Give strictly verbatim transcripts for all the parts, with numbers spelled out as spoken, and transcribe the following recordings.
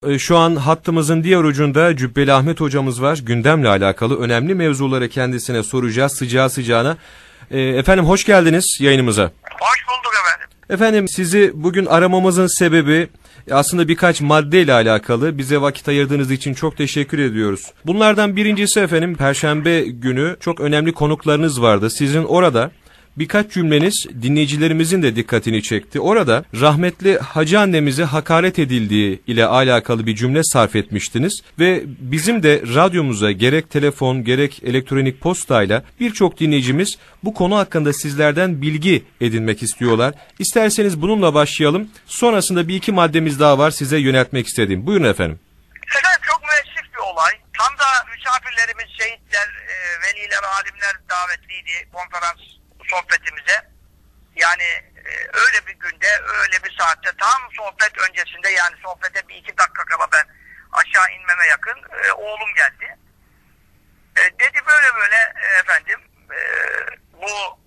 E, Şu an hattımızın diğer ucunda Cübbeli Ahmet hocamız var. Gündemle alakalı önemli mevzuları kendisine soracağız sıcağı sıcağına. E, Efendim hoş geldiniz yayınımıza. Hoş bulduk efendim. Efendim sizi bugün aramamızın sebebi aslında birkaç maddeyle alakalı. Bize vakit ayırdığınız için çok teşekkür ediyoruz. Bunlardan birincisi efendim Perşembe günü çok önemli konuklarınız vardı. Sizin orada birkaç cümleniz dinleyicilerimizin de dikkatini çekti. Orada rahmetli hacı annemize hakaret edildiği ile alakalı bir cümle sarf etmiştiniz. Ve bizim de radyomuza gerek telefon gerek elektronik postayla birçok dinleyicimiz bu konu hakkında sizlerden bilgi edinmek istiyorlar. İsterseniz bununla başlayalım. Sonrasında bir iki maddemiz daha var size yöneltmek istediğim. Buyurun efendim. Efendim çok müessif bir olay. Tam da misafirlerimiz, şehitler, e, veliler, alimler davetliydi konferans sohbetimize. Yani e, öyle bir günde, öyle bir saatte tam sohbet öncesinde, yani sohbete bir iki dakika kala ben aşağı inmeme yakın e, oğlum geldi. E, dedi böyle böyle e, efendim e, bu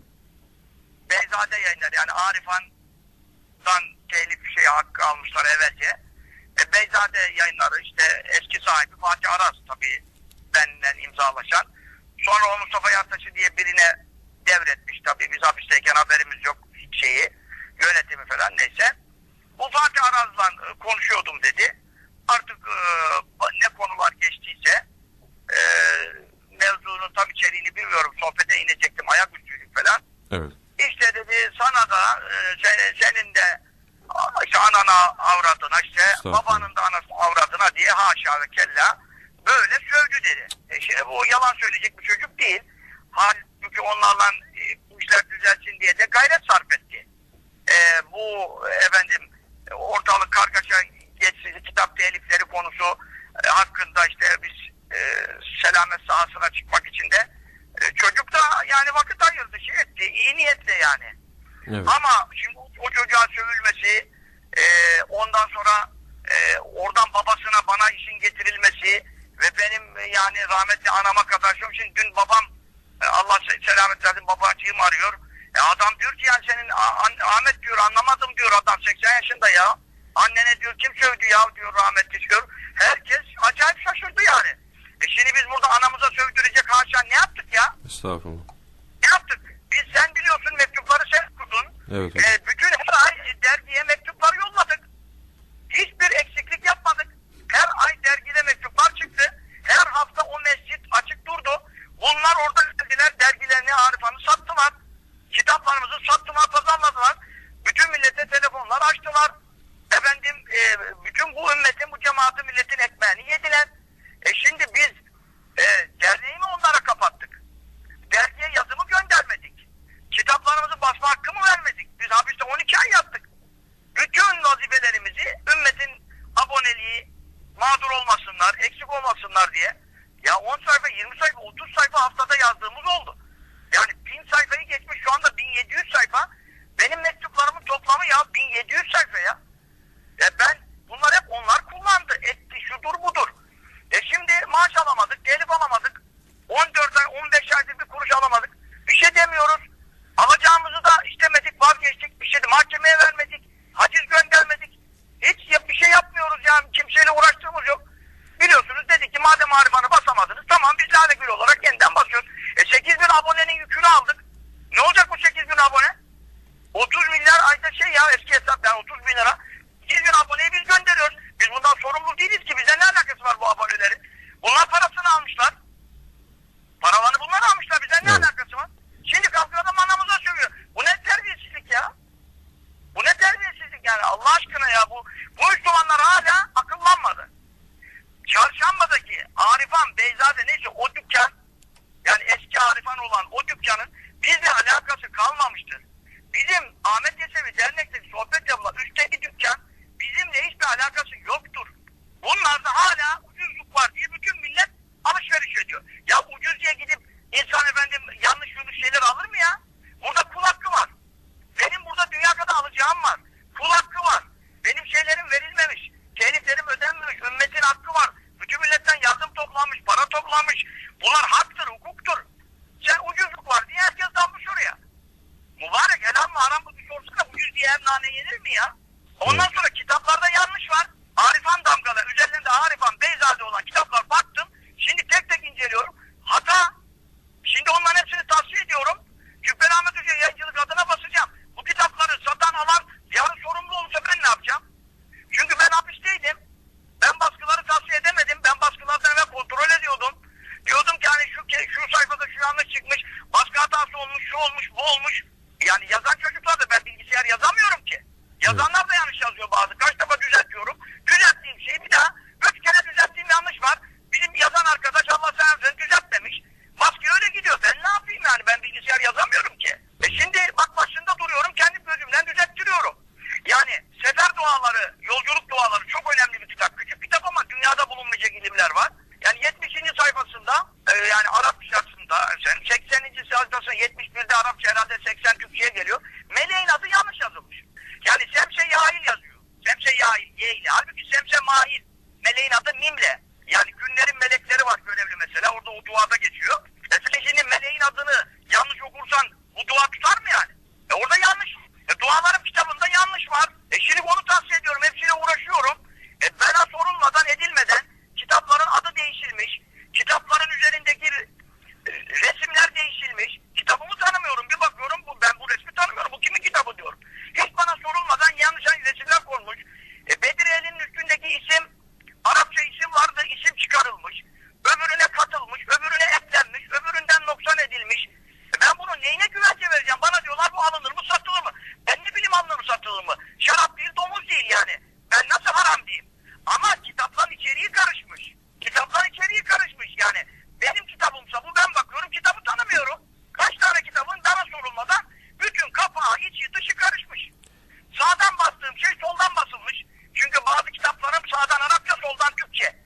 Beyzade yayınları, yani Arifhan'dan telif şey hakkı almışlar evvelce. E, Beyzade yayınları işte eski sahibi Fatih Aras tabii benden imzalaşan. Sonra o Mustafa Yartaş'ı diye birine devretmiş tabii, biz hapisteyken haberimiz yok şeyi, yönetimi falan, neyse. Bu Fatih Araz'la konuşuyordum dedi. Artık e, ne konular geçtiyse e, mevzunun tam içeriğini bilmiyorum, sohbete inecektim, ayaküstüydük falan. Evet. İşte dedi sana da e, sen, senin de işte anana avradına, işte babanın da anası avradına diye haşa ve kella böyle sövdü dedi. E şimdi bu yalan söyleyecek bir çocuk değil. Halbuki onlarla e, işler düzelsin diye de gayret sarf etti. E, bu efendim ortalık kargaşa geçsiz kitap telifleri konusu e, hakkında işte biz e, selamet sahasına çıkmak için de e, çocuk da yani vakit ayırdı, şey etti, iyi niyetle yani. Evet. Ama şimdi o çocuğa sövülmesi, e, ondan sonra e, oradan babasına bana işin getirilmesi ve benim e, yani rahmetli anama kadar, şimdi dün babam e, Allah selamet versin babacığım arıyor. E, adam diyor ki yani senin Ahmet diyor anlamadım diyor, adam seksen yaşında ya. Annene diyor kim sövdü ya diyor rahmetli diyor. Herkes acayip şaşırdı yani. E şimdi biz burada anamıza sövdürecek haşa ne yaptık ya? Estağfurullah. Ne yaptık? Biz, sen biliyorsun, mektupları sen okudun. Evet, evet. E, bütün her ay dergiye mektuplar yolladık. Hiçbir eksiklik yapmadık. Her ay dergide mektuplar çıktı. Her hafta o mescit açık durdu. Bunlar orada geldiler, dergilerini, Arifhan'ı sattılar. Kitaplarımızı sattılar, pazarladılar. Bütün millete telefonlar açtılar. Efendim e, bütün bu ümmetin, bu cemaatin, milletin ekmeğini yediler. E şimdi biz e, derneği mi onlara kapattık? Dergiye yazımı göndermedik. Kitaplarımızı basma hakkı mı vermedik? Biz hapiste on iki ay yattık. Bütün vazifelerimizi, ümmetin aboneliği mağdur olmasınlar, eksik olmasınlar diye ya on sayfa, yirmi sayfa, otuz sayfa haftada yazdığımız oldu. Yani bin sayfayı geçmiş, şu anda bin yedi yüz sayfa. Benim mektuplarımın toplamı ya bin yedi yüz sayfa ya. E ben, bunlar hep onlar kullandı, etti, şudur budur. E şimdi maaş alamadık, telif alamadık. on dört ay, on beş aydır bir kuruş alamadık. Bir şey demiyoruz. Alacağımızı da istemedik, vazgeçtik. Bir şey de mahkemeye vermedik. Haciz göndermedik. Hiç bir şey yapmıyoruz yani, kimseyle uğraştığımız yok. Biliyorsunuz, dedik ki madem Arifhan'ı basamadınız, tamam biz Lale Gül olarak yeniden basıyoruz. E sekiz bin abonenin yükünü aldık. Ne olacak bu sekiz bin abone? otuz milyar ayda şey ya, eski hesap yani otuz bin lira. sekiz bin aboneyi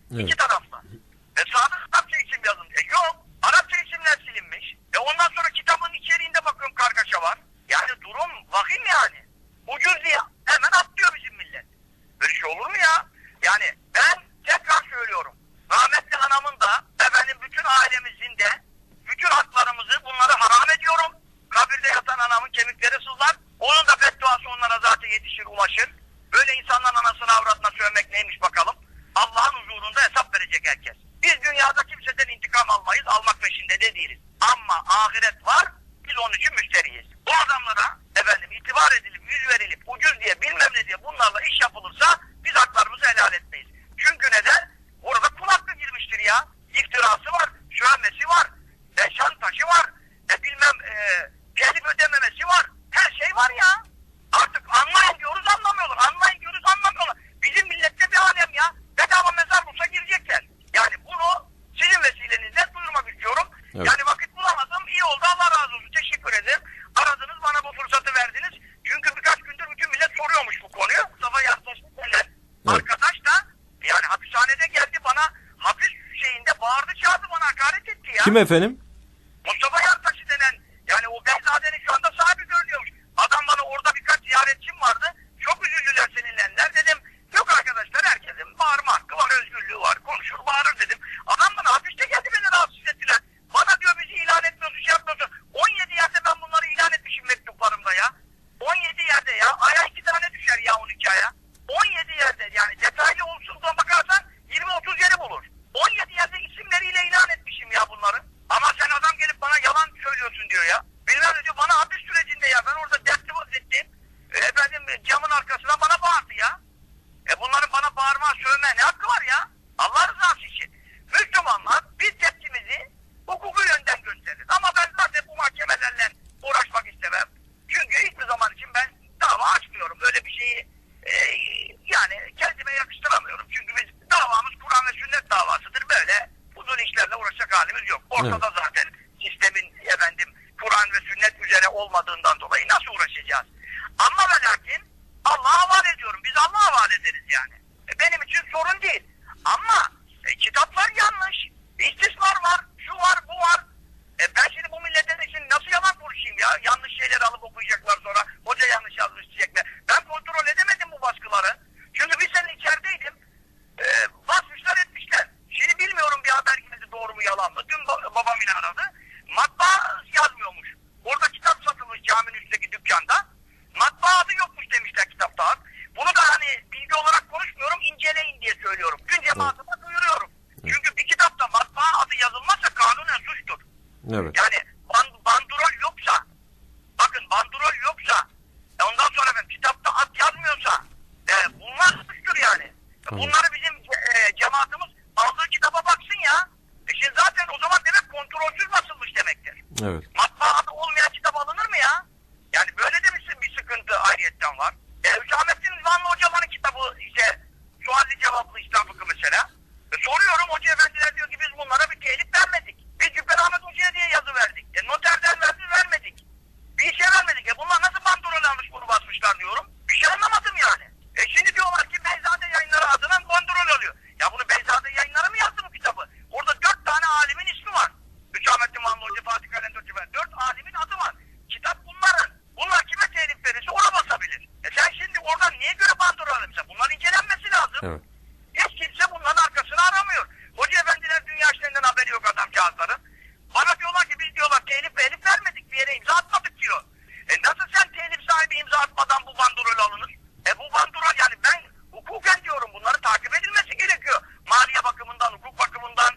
Evet. İki tarafta. E sağda Arapça isim yazılmış. E yok. Arapça isimler silinmiş. E ondan sonra kitabın içeriğinde bakıyorum kargaşa var. Yani durum vahim yani. Ucuz diye hemen atlıyor bizim millet. Böyle şey olur mu ya? Yani ben tekrar söylüyorum. Rahmetli anamın da efendim bütün ailemizin de bütün haklarımızı bunları haram ediyorum. Kabirde yatan anamın kemikleri sızlar. Onun da bedduası onlara zaten yetişir, ulaşır. Böyle insanların anasına avradına sövmek neymiş bakalım. Allah'ın huzurunda hesap verecek herkes. Biz dünyada kimseden intikam almayız, almak peşinde de değiliz. Ama ahiret var, biz onun için müşteriyiz. Bu adamlara efendim itibar edilip, yüz verilip, ucuz diye bilmem ne diye bunlarla iş yapılırsa biz haklarımızı helal etmeyiz. Çünkü neden? Orada kul hakkı girmiştir ya. İftirası var, şöhmesi var, e, şantajı var, e, bilmem e, gelip ödememesi var. Her şey var ya. Artık anlayın diyoruz anlamıyorlar. Anlayın diyoruz anlamıyorlar. Bizim millette bir alem ya. Bedava mezar bulsa girecekler. Yani bunu sizin vesilenizle duyurmak istiyorum. Evet. Yani vakit bulamadım. İyi oldu. Allah razı olsun. Teşekkür ederim. Aradınız bana bu fırsatı verdiniz. Çünkü birkaç gündür bütün millet soruyormuş bu konuyu. Mustafa yaklaşık evet. Arkadaş da yani hapishanede geldi bana hapis şeyinde bağırdı çağırdı bana hakaret etti ya. Kim efendim? Mustafa Yartaşı denen yani o Beyzade'nin şu anda sahibi görünüyormuş. Adam bana orada birkaç ziyaretçim vardı. Çok üzüldüler seninlenler dedim. Yok arkadaşlar herkesin bağırma hakkı var, özgürlüğü var. Konuşur bağırır dedim. Adam bana hapiste geldi beni rahatsız ettiler. Bana diyor bizi ilan etmiyorsun şey yapmıyorsun. on yedi yerde ben bunları ilan etmişim mektuplarımda ya. on yedi yerde ya. Aya iki tane düşer ya on iki aya. on yedi yerde yani detaylı olsun da bakarsan yirmi otuz yeri bulur. on yedi yerde isimleriyle ilan etmişim ya bunları. Ama sen adam gelip bana yalan söylüyorsun diyor ya. Bilmem ne diyor bana hapis sürecinde ya ben orada dertli vaziyettim. E, efendim camın arkasına bana bağırdı ya. E bunların bana bağırma sövme ne hakkı var ya? Allah rızası için. Müslümanlar biz tepkimizi hukuku yönden gösteririz. Ama ben zaten bu mahkemelerle uğraşmak istemem. Çünkü hiçbir zaman için ben dava açmıyorum. Öyle bir şeyi e, yani kendime yakıştıramıyorum. Çünkü biz davamız Kur'an ve sünnet davasıdır. Böyle uzun işlerle uğraşacak halimiz yok. Ortada evet. Zaten sistemin efendim Kur'an ve sünnet üzere olmadığından dolayı nasıl uğraşacağız? Ama ve lakin Allah'a havale ediyorum. Biz Allah'a havale ederiz yani. E, benim için sorun değil. Ama e, kitaplar yanlış. İstismar var. Şu var, bu var. E, ben şimdi bu milletin için nasıl yalan konuşayım ya? Yanlış şeyler alıp okuyacaklar sonra. Hoca yanlış yazmış diyecekler. Ben kontrol edemedim bu baskıları. Çünkü bir sene içerideydim. E, basmışlar etmişler. Şimdi bilmiyorum bir haber geldi doğru mu yalan mı. Dün babam yine aradı. Matbaa yazmıyormuş. Orada kitap satılmış caminin üstteki dükkanda. Matbaa adı yokmuş demişler kitapta. Bunu da hani bilgi olarak konuşmuyorum, inceleyin diye söylüyorum. Gün cemaatime duyuruyorum. Çünkü bir kitapta matbaa adı yazılmazsa kanunen suçtur. Evet. Yani band, bandrol yoksa, bakın bandrol yoksa, e ondan sonra ben kitapta ad yazmıyorsa, e, bunlar suçtur yani. E, bunları bizim e, cemaatimiz aldığı kitaba baksın ya. E şimdi zaten o zaman demek kontrolsüz basılmış demektir. Evet. Matbaa adı olmayan kitap alınır mı ya? Yani böyle de bir, bir sıkıntı ayrıyetten var. E, Hüsamettin Vanlı hocaların kitabı işte sualli cevaplı İslam fıkı mesela. E, soruyorum hoca efendiler diyor ki biz bunlara bir telif vermedik. Biz Cübbeli Ahmet Hoca'ya diye yazı verdik. E, noterden verdi vermedik. Bir işe vermedik. E, bunlar nasıl bandrol almış bunu basmışlar diyorum. Bir şey anlamadım yani. E, şimdi diyorlar ki Beyzade Yayınları adına bandrol alıyor. Ya bunu Beyzade Yayınları mı yazdı bu kitabı? Orada dört tane alimin ismi var. Hüsamettin Vanlı Hoca, Fatih Kalender Hoca. Dört alimin adı var. Kitap bunların. Bunlar kime telif verirse ona basabilir. E sen şimdi oradan niye göre bandrol alırsa? Bunların incelenmesi lazım. Evet. Hiç kimse bunların arkasını aramıyor. Hoca efendiler dünya işlerinden haberi yok adamcağızların. Bana diyorlar ki biz diyorlar telif telif vermedik bir yere imza atmadık diyor. E nasıl sen telif sahibi imza atmadan bu bandrol alınır? E bu bandrol yani ben hukuken diyorum bunların takip edilmesi gerekiyor. Maliye bakımından, hukuk bakımından,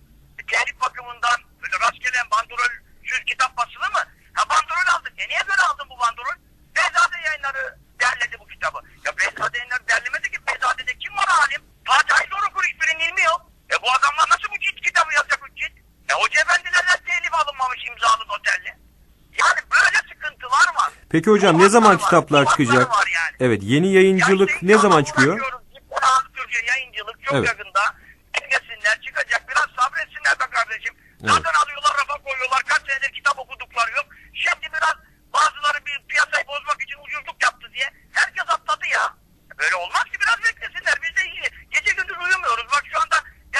telif bakımından böyle rastgele bandrolsüz kitap basılı mı? Ha bandrol aldık. E niye böyle aldın bu bandrol? Beyzade Yayınları derledi bu kitabı. Ya Beyzade Yayınları derlemedi ki Beyzade'de kim var alim? Fatih Ayzor okur hiçbirinin ilmi yok. E bu adamlar nasıl bu cilt kitabı yazacak bu cilt? E hoca efendilerle telif alınmamış imzalı noterli. Yani böyle sıkıntılar var. Peki hocam bu ne zaman var, kitaplar çıkacak? Yani. Evet yeni yayıncılık ya işte ne zaman çıkıyor? Türkçe yayıncılık çok evet. yakında. Eklesinler çıkacak biraz sabretsinler be kardeşim. Evet. Zaten alıyorlar rafa koyuyorlar kaç senedir kitap okudukları yok. Şimdi biraz bazıları bir piyasayı bozmak için ucuzluk yaptı diye herkes atladı ya. Böyle olmaz ki biraz beklesinler biz de iyi. Gece gündüz uyumuyoruz bak şu anda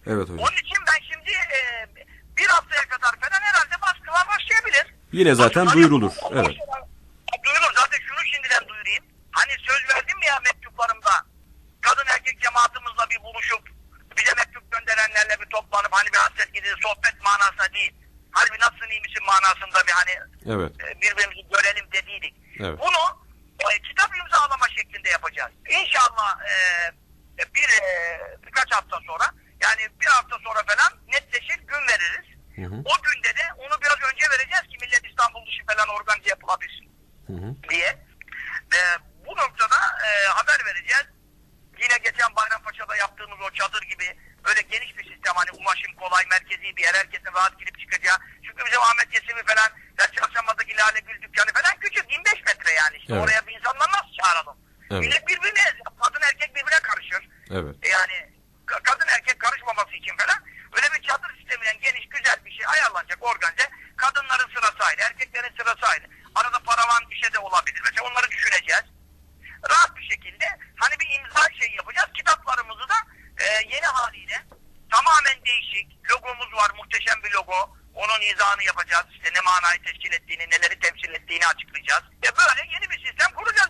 Evet hocam. Onun için ben şimdi e, bir haftaya kadar falan herhalde baskılar başlayabilir. Yine zaten Hani- duyurulur. hani- Evet. Duyurulur. Zaten şunu şimdiden duyurayım. Hani söz verdim ya mektuplarımda, kadın erkek cemaatimizle bir buluşup bize mektup gönderenlerle bir toplanıp hani bir hasret gideri sohbet manasında değil. Hani bir nasılsın iyi misin manasında bir hani Evet. e, birbirimizi görelim dediydik. Evet. Bunu e, kitap imzalama şeklinde yapacağız. İnşallah e, bir e, birkaç hafta sonra, yani bir hafta sonra falan netleşir, gün veririz. Hı hı. O günde de onu biraz önce vereceğiz ki millet İstanbul dışı falan organize yapılabilsin Hı hı. diye. E, bu noktada e, haber vereceğiz. Yine geçen Bayrampaşa'da yaptığımız o çadır gibi böyle geniş bir sistem, hani ulaşım kolay, merkezi bir yer, herkesin rahat girip çıkacağı. Çünkü bizim Ahmet Yesevi falan, ya Çarşamba'daki Lale Gül dükkanı falan küçük, yirmi beş metre yani. İşte Evet. oraya bir insanlar nasıl çağıralım? Evet. Millet birbirine, kadın erkek birbirine karışır. Evet. E Yani ka- kadın erkek karışmaması için falan öyle bir çadır sisteminden geniş güzel bir şey ayarlanacak, organize. Kadınların sırası ayrı, erkeklerin sırası ayrı. Arada paravan bir şey de olabilir. Mesela onları düşüneceğiz. Rahat bir şekilde hani bir imza şey yapacağız. Kitaplarımızı da e, yeni haliyle tamamen değişik. Logomuz var, muhteşem bir logo. Onun izahını yapacağız. İşte ne manayı teşkil ettiğini, neleri temsil ettiğini açıklayacağız. E böyle yeni bir sistem kuracağız.